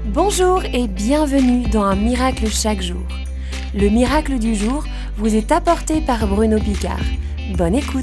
Bonjour et bienvenue dans Un miracle chaque jour. Le miracle du jour vous est apporté par Bruno Picard. Bonne écoute.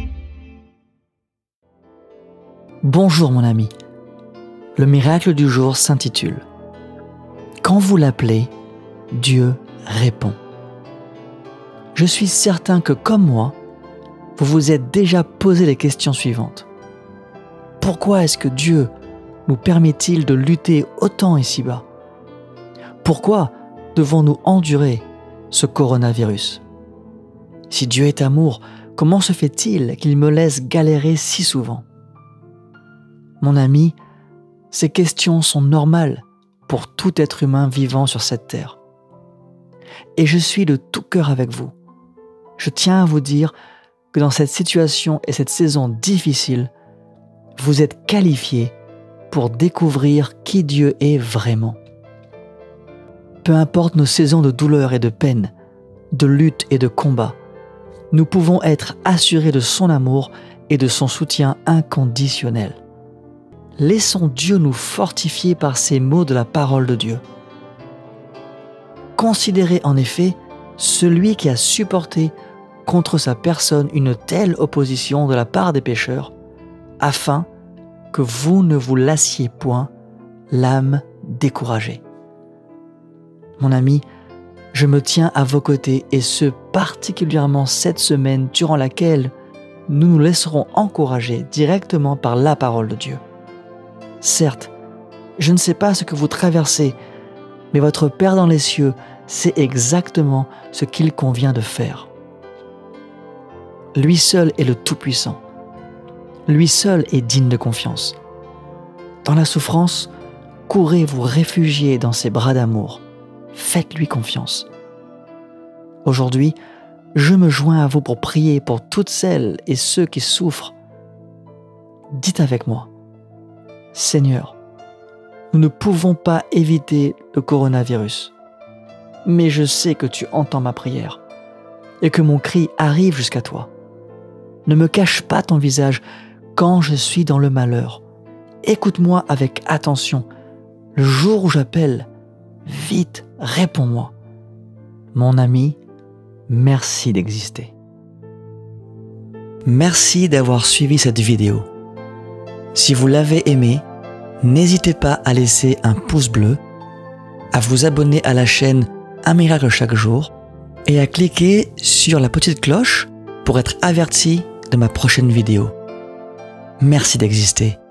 Bonjour mon ami. Le miracle du jour s'intitule « Quand vous l'appelez, Dieu répond ». Je suis certain que comme moi, vous vous êtes déjà posé les questions suivantes. Pourquoi est-ce que Dieu nous permet-il de lutter autant ici-bas? Pourquoi devons-nous endurer ce coronavirus? Si Dieu est amour, comment se fait-il qu'il me laisse galérer si souvent? Mon ami, ces questions sont normales pour tout être humain vivant sur cette terre. Et je suis de tout cœur avec vous. Je tiens à vous dire que dans cette situation et cette saison difficile, vous êtes qualifiés pour découvrir qui Dieu est vraiment. Peu importe nos saisons de douleur et de peine, de lutte et de combat, nous pouvons être assurés de son amour et de son soutien inconditionnel. Laissons Dieu nous fortifier par ces mots de la parole de Dieu. Considérez en effet celui qui a supporté contre sa personne une telle opposition de la part des pécheurs, afin que vous ne vous lassiez point, l'âme découragée. Mon ami, je me tiens à vos côtés et ce particulièrement cette semaine durant laquelle nous nous laisserons encourager directement par la parole de Dieu. Certes, je ne sais pas ce que vous traversez, mais votre Père dans les cieux sait exactement ce qu'il convient de faire. Lui seul est le Tout-Puissant. Lui seul est digne de confiance. Dans la souffrance, courez vous réfugier dans ses bras d'amour. Faites-lui confiance. Aujourd'hui, je me joins à vous pour prier pour toutes celles et ceux qui souffrent. Dites avec moi, Seigneur, nous ne pouvons pas éviter le coronavirus, mais je sais que tu entends ma prière et que mon cri arrive jusqu'à toi. Ne me cache pas ton visage quand je suis dans le malheur. Écoute-moi avec attention. Le jour où j'appelle, vite, réponds-moi. Mon ami, merci d'exister. Merci d'avoir suivi cette vidéo. Si vous l'avez aimée, n'hésitez pas à laisser un pouce bleu, à vous abonner à la chaîne Un miracle chaque jour et à cliquer sur la petite cloche pour être averti de ma prochaine vidéo. Merci d'exister.